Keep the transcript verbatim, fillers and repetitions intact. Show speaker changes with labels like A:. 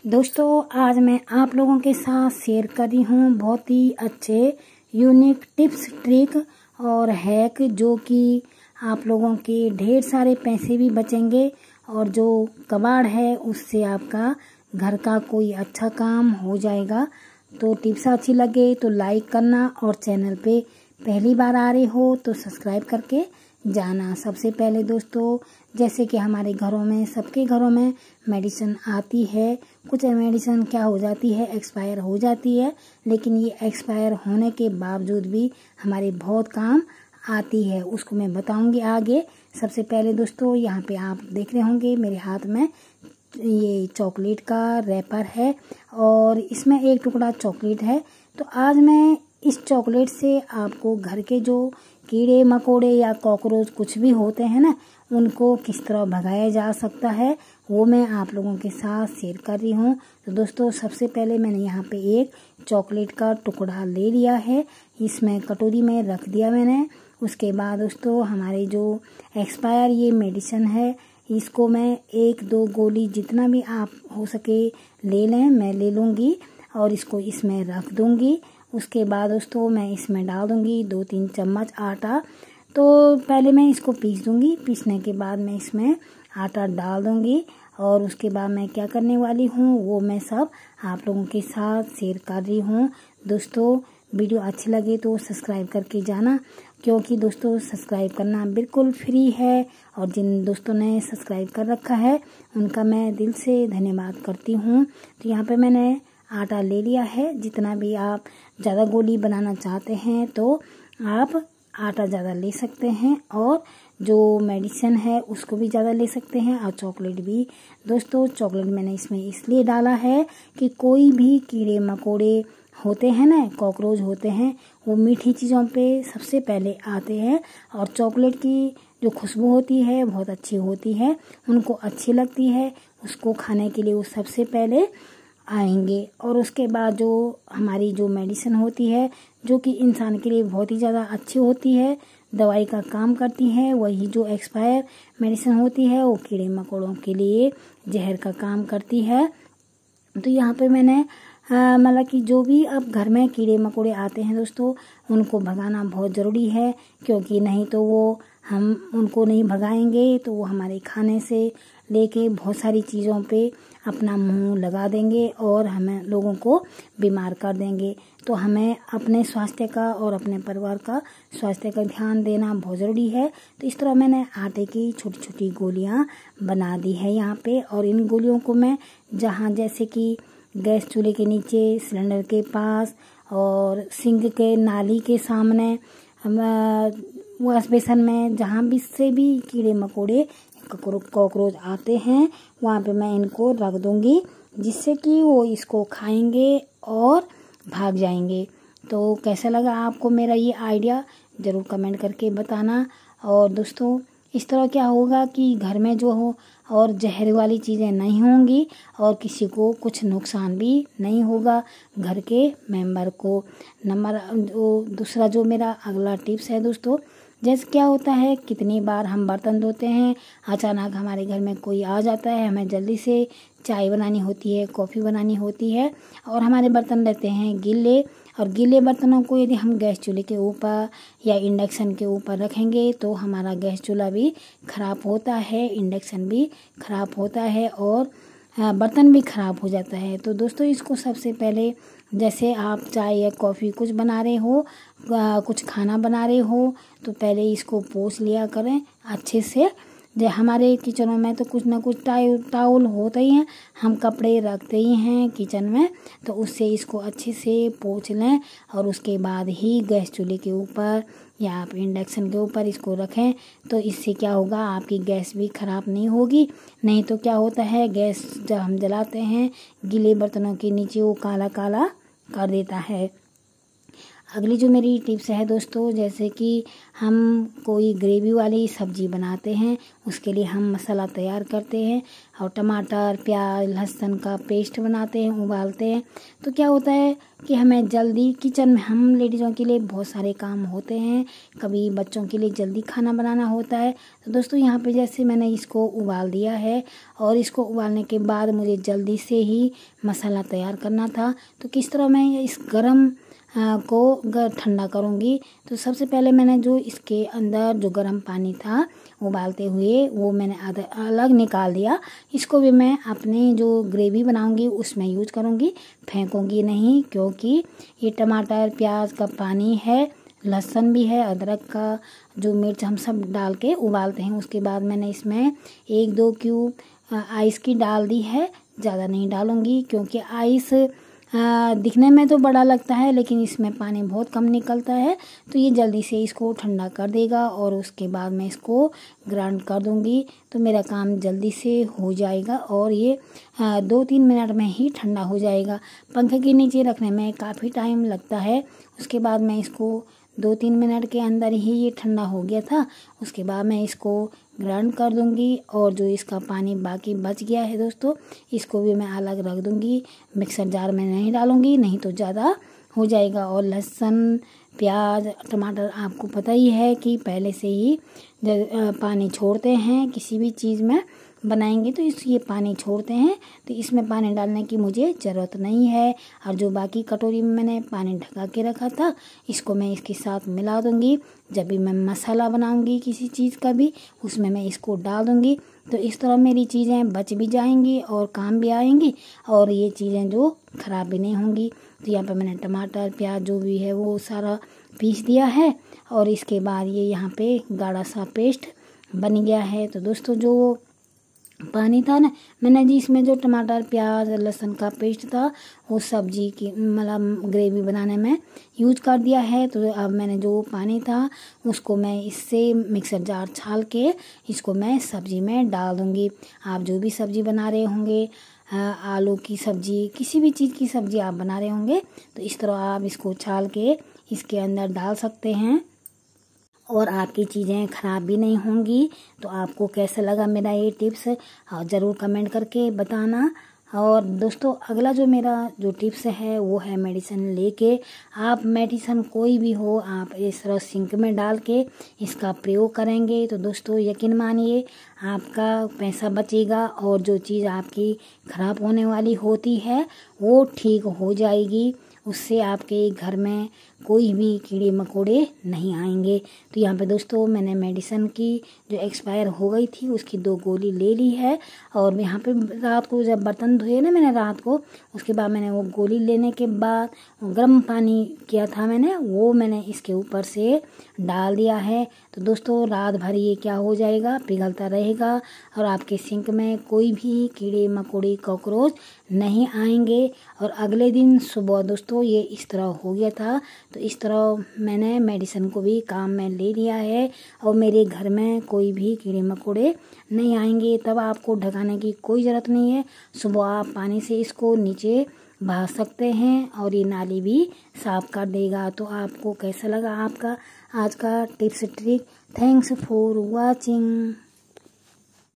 A: दोस्तों आज मैं आप लोगों के साथ शेयर कर रही हूँ बहुत ही अच्छे यूनिक टिप्स ट्रिक और हैक जो कि आप लोगों के ढेर सारे पैसे भी बचेंगे और जो कबाड़ है उससे आपका घर का कोई अच्छा काम हो जाएगा। तो टिप्स अच्छी लगे तो लाइक करना और चैनल पे पहली बार आ रहे हो तो सब्सक्राइब करके जाना। सबसे पहले दोस्तों जैसे कि हमारे घरों में सबके घरों में मेडिसिन आती है, कुछ मेडिसिन क्या हो जाती है एक्सपायर हो जाती है, लेकिन ये एक्सपायर होने के बावजूद भी हमारे बहुत काम आती है, उसको मैं बताऊंगी आगे। सबसे पहले दोस्तों यहाँ पे आप देख रहे होंगे मेरे हाथ में ये चॉकलेट का रैपर है और इसमें एक टुकड़ा चॉकलेट है। तो आज मैं इस चॉकलेट से आपको घर के जो कीड़े मकोड़े या कॉकरोच कुछ भी होते हैं ना, उनको किस तरह भगाया जा सकता है वो मैं आप लोगों के साथ शेयर कर रही हूँ। तो दोस्तों सबसे पहले मैंने यहाँ पे एक चॉकलेट का टुकड़ा ले लिया है, इसमें कटोरी में रख दिया मैंने। उसके बाद दोस्तों हमारे जो एक्सपायर ये मेडिसिन है इसको मैं एक दो गोली जितना भी आप हो सके ले लें, मैं ले लूँगी और इसको इसमें रख दूँगी। उसके बाद दोस्तों मैं इसमें डाल दूँगी दो तीन चम्मच आटा। तो पहले मैं इसको पीस दूँगी, पीसने के बाद मैं इसमें आटा डाल दूँगी और उसके बाद मैं क्या करने वाली हूँ वो मैं सब आप लोगों के साथ शेयर कर रही हूँ। दोस्तों वीडियो अच्छी लगे तो सब्सक्राइब करके जाना, क्योंकि दोस्तों सब्सक्राइब करना बिल्कुल फ्री है और जिन दोस्तों ने सब्सक्राइब कर रखा है उनका मैं दिल से धन्यवाद करती हूँ। तो यहाँ पे मैंने आटा ले लिया है, जितना भी आप ज़्यादा गोली बनाना चाहते हैं तो आप आटा ज़्यादा ले सकते हैं और जो मेडिसिन है उसको भी ज़्यादा ले सकते हैं और चॉकलेट भी। दोस्तों चॉकलेट मैंने इसमें इसलिए डाला है कि कोई भी कीड़े मकोड़े होते हैं ना, कॉकरोच होते हैं, वो मीठी चीज़ों पे सबसे पहले आते हैं और चॉकलेट की जो खुशबू होती है बहुत अच्छी होती है, उनको अच्छी लगती है, उसको खाने के लिए वो सबसे पहले आएंगे। और उसके बाद जो हमारी जो मेडिसिन होती है जो कि इंसान के लिए बहुत ही ज़्यादा अच्छी होती है, दवाई का काम करती है, वही जो एक्सपायर मेडिसिन होती है वो कीड़े मकोड़ों के लिए जहर का काम करती है। तो यहाँ पे मैंने मतलब कि जो भी अब घर में कीड़े मकोड़े आते हैं दोस्तों उनको भगाना बहुत ज़रूरी है, क्योंकि नहीं तो वो हम उनको नहीं भगाएंगे तो वो हमारे खाने से लेके बहुत सारी चीज़ों पे अपना मुंह लगा देंगे और हमें लोगों को बीमार कर देंगे। तो हमें अपने स्वास्थ्य का और अपने परिवार का स्वास्थ्य का ध्यान देना बहुत ज़रूरी है। तो इस तरह मैंने आटे की छोटी छोटी गोलियां बना दी है यहाँ पे और इन गोलियों को मैं जहाँ जैसे कि गैस चूल्हे के नीचे, सिलेंडर के पास और सिंक के नाली के सामने, वॉश बेसन में, जहाँ भी से भी कीड़े मकोड़े कॉकरोच आते हैं वहाँ पे मैं इनको रख दूँगी, जिससे कि वो इसको खाएंगे और भाग जाएंगे। तो कैसा लगा आपको मेरा ये आइडिया ज़रूर कमेंट करके बताना। और दोस्तों इस तरह क्या होगा कि घर में जो हो और जहर वाली चीज़ें नहीं होंगी और किसी को कुछ नुकसान भी नहीं होगा, घर के मेंबर को। नंबर दूसरा जो मेरा अगला टिप्स है दोस्तों, जैसे क्या होता है कितनी बार हम बर्तन धोते हैं, अचानक हमारे घर में कोई आ जाता है, हमें जल्दी से चाय बनानी होती है, कॉफ़ी बनानी होती है और हमारे बर्तन रहते हैं गीले, और गीले बर्तनों को यदि हम गैस चूल्हे के ऊपर या इंडक्शन के ऊपर रखेंगे तो हमारा गैस चूल्हा भी ख़राब होता है, इंडक्शन भी ख़राब होता है और बर्तन भी ख़राब हो जाता है। तो दोस्तों इसको सबसे पहले जैसे आप चाय या कॉफ़ी कुछ बना रहे हो, कुछ खाना बना रहे हो, तो पहले इसको पोंछ लिया करें अच्छे से। जो हमारे किचनों में तो कुछ ना कुछ टाउल होता ही है, हम कपड़े रखते ही हैं किचन में, तो उससे इसको अच्छे से पोंछ लें और उसके बाद ही गैस चूल्हे के ऊपर या आप इंडक्शन के ऊपर इसको रखें। तो इससे क्या होगा, आपकी गैस भी ख़राब नहीं होगी। नहीं तो क्या होता है, गैस जब हम जलाते हैं गीले बर्तनों के नीचे वो काला काला कर देता है। अगली जो मेरी टिप्स है दोस्तों, जैसे कि हम कोई ग्रेवी वाली सब्जी बनाते हैं, उसके लिए हम मसाला तैयार करते हैं और टमाटर प्याज लहसुन का पेस्ट बनाते हैं, उबालते हैं। तो क्या होता है कि हमें जल्दी किचन में, हम लेडीज़ों के लिए बहुत सारे काम होते हैं, कभी बच्चों के लिए जल्दी खाना बनाना होता है। तो दोस्तों यहाँ पे जैसे मैंने इसको उबाल दिया है और इसको उबालने के बाद मुझे जल्दी से ही मसाला तैयार करना था। तो किस तरह मैं इस गरम को ठंडा करूँगी। तो सबसे पहले मैंने जो इसके अंदर जो गर्म पानी था उबालते हुए वो मैंने आधा अलग निकाल दिया। इसको भी मैं अपने जो ग्रेवी बनाऊँगी उसमें यूज करूँगी, फेंकूँगी नहीं, क्योंकि ये टमाटर प्याज का पानी है, लहसुन भी है, अदरक का जो मिर्च हम सब डाल के उबालते हैं। उसके बाद मैंने इसमें एक दो क्यूब आइस की डाल दी है, ज़्यादा नहीं डालूँगी क्योंकि आइस आ, दिखने में तो बड़ा लगता है लेकिन इसमें पानी बहुत कम निकलता है। तो ये जल्दी से इसको ठंडा कर देगा और उसके बाद मैं इसको ग्राइंड कर दूंगी। तो मेरा काम जल्दी से हो जाएगा और ये आ, दो तीन मिनट में ही ठंडा हो जाएगा। पंखे के नीचे रखने में काफ़ी टाइम लगता है। उसके बाद मैं इसको दो तीन मिनट के अंदर ही ये ठंडा हो गया था। उसके बाद मैं इसको ग्राइंड कर दूंगी और जो इसका पानी बाकी बच गया है दोस्तों, इसको भी मैं अलग रख दूंगी, मिक्सर जार में नहीं डालूंगी, नहीं तो ज़्यादा हो जाएगा। और लहसुन प्याज टमाटर आपको पता ही है कि पहले से ही पानी छोड़ते हैं, किसी भी चीज़ में बनाएंगे तो इस ये पानी छोड़ते हैं। तो इसमें पानी डालने की मुझे ज़रूरत नहीं है। और जो बाकी कटोरी में मैंने पानी ढका के रखा था, इसको मैं इसके साथ मिला दूंगी। जब भी मैं मसाला बनाऊंगी किसी चीज़ का भी, उसमें मैं इसको डाल दूंगी। तो इस तरह मेरी चीज़ें बच भी जाएंगी और काम भी आएंगी और ये चीज़ें जो ख़राब भी नहीं होंगी। तो यहाँ पर मैंने टमाटर प्याज जो भी है वो सारा पीस दिया है और इसके बाद ये यहाँ पे गाढ़ा सा पेस्ट बन गया है। तो दोस्तों जो पानी था ना, मैंने जी इसमें जो टमाटर प्याज लहसुन का पेस्ट था वो सब्जी की मतलब ग्रेवी बनाने में यूज कर दिया है। तो अब मैंने जो पानी था उसको मैं इससे मिक्सर जार छाल के इसको मैं सब्जी में डाल दूंगी। आप जो भी सब्जी बना रहे होंगे, आलू की सब्जी किसी भी चीज़ की सब्जी आप बना रहे होंगे, तो इस तरह आप इसको छाल के इसके अंदर डाल सकते हैं और आपकी चीज़ें ख़राब भी नहीं होंगी। तो आपको कैसा लगा मेरा ये टिप्स ज़रूर कमेंट करके बताना। और दोस्तों अगला जो मेरा जो टिप्स है वो है मेडिसिन लेके आप मेडिसिन कोई भी हो आप इस तरह सिंक में डाल के इसका प्रयोग करेंगे तो दोस्तों यकीन मानिए आपका पैसा बचेगा और जो चीज़ आपकी ख़राब होने वाली होती है वो ठीक हो जाएगी। उससे आपके घर में कोई भी कीड़े मकोड़े नहीं आएंगे। तो यहाँ पे दोस्तों मैंने मेडिसिन की जो एक्सपायर हो गई थी उसकी दो गोली ले ली है और यहाँ पे रात को जब बर्तन धोए ना मैंने रात को, उसके बाद मैंने वो गोली लेने के बाद गर्म पानी किया था मैंने, वो मैंने इसके ऊपर से डाल दिया है। तो दोस्तों रात भर ये क्या हो जाएगा, पिघलता रहेगा और आपके सिंक में कोई भी कीड़े मकोड़े कॉकरोच नहीं आएंगे। और अगले दिन सुबह दोस्तों ये इस तरह हो गया था। तो इस तरह मैंने मेडिसिन को भी काम में ले लिया है और मेरे घर में कोई भी कीड़े मकोड़े नहीं आएंगे। तब आपको ढकाने की कोई ज़रूरत नहीं है। सुबह आप पानी से इसको नीचे बहा सकते हैं और ये नाली भी साफ कर देगा। तो आपको कैसा लगा आपका आज का tips trick? Thanks for watching.